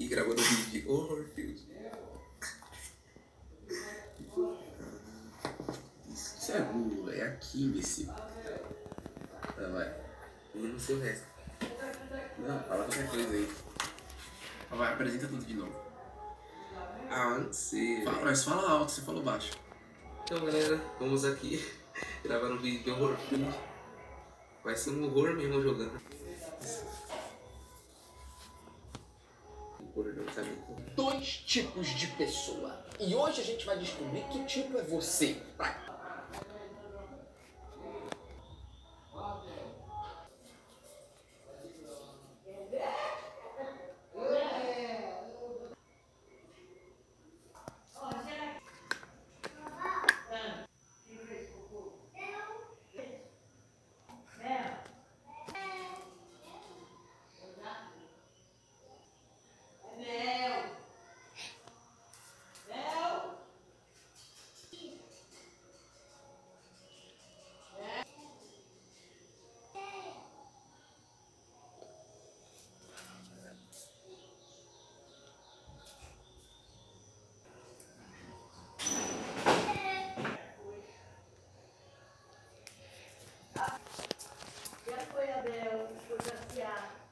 aqui gravando vídeo de Horrorfield. Isso é burro, é aqui, imbecil. Tá, vai. Eu não sei o resto. Não, fala qualquer coisa aí. Vai, apresenta tudo de novo. Ah, não sei. Fala, mas fala alto, você falou baixo. Então, galera, vamos aqui gravar um vídeo de Horrorfield. Vai ser um horror mesmo jogando. Dois tipos de pessoa. E hoje a gente vai descobrir que tipo é você. Vai. Já foi, Abel, foi passear.